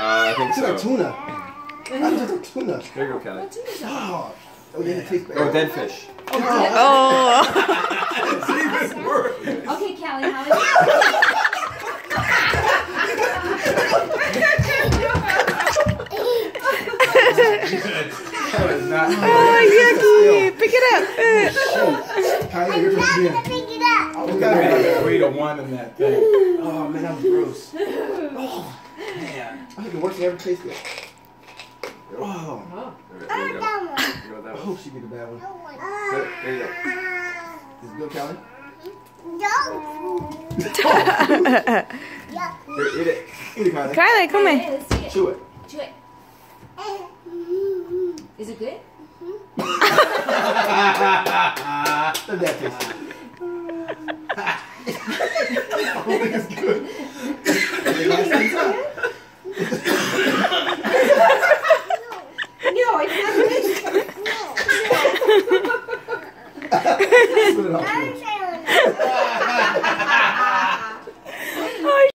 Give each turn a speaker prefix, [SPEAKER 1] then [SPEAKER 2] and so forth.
[SPEAKER 1] I think so.
[SPEAKER 2] It's like tuna. That's just like tuna.
[SPEAKER 1] There you go, Kelly.
[SPEAKER 2] Oh, yeah, it tastes bad.
[SPEAKER 1] Oh, dead fish.
[SPEAKER 3] Oh.
[SPEAKER 1] It's even worse.
[SPEAKER 4] Okay, Kelly, how is it?
[SPEAKER 1] That was not.
[SPEAKER 3] Oh, yucky. Pick it up.
[SPEAKER 2] Kylie, you're supposed to be in.
[SPEAKER 1] We gotta be like 3 to 1 in that thing.
[SPEAKER 2] Oh, man, that was gross. Oh,
[SPEAKER 1] Man.
[SPEAKER 2] I think the worst thing I ever tasted. Oh,
[SPEAKER 1] There you go. There you go,
[SPEAKER 2] I
[SPEAKER 1] that
[SPEAKER 2] hope she get the bad one.
[SPEAKER 1] There you go.
[SPEAKER 2] Is it good, Callie?
[SPEAKER 1] Here, eat it.
[SPEAKER 2] Eat it, Kylie.
[SPEAKER 3] Kylie, come here.
[SPEAKER 4] Let's see it.
[SPEAKER 2] Chew it.
[SPEAKER 4] Chew it. Is it good?
[SPEAKER 2] Let that taste. I don't think it's good. Is it nice inside?
[SPEAKER 4] No, it's not good.
[SPEAKER 2] Spit it out.